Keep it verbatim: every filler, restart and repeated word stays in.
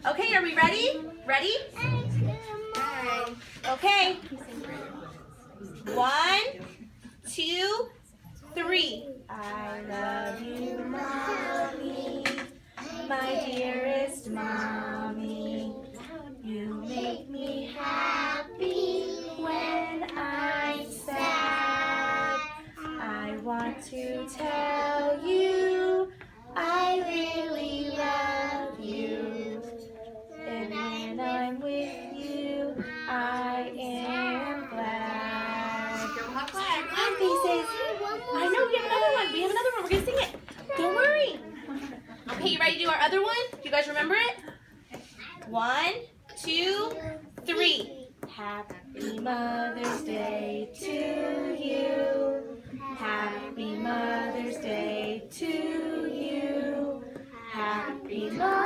Okay, are we ready? Ready? Okay. One, two, three. I love you, Mommy, my dearest Mommy. You make me happy when I'm sad. I want to tell you I really love you. And when I'm with you, I am glad. Glad faces. I know we have another one. We have another one. We're going to sing it. Don't worry. Okay, you ready to do our other one? Do you guys remember it? One, two, three. Happy Mother's Day to you. Happy Mother's Day to you. Happy Mother's Day.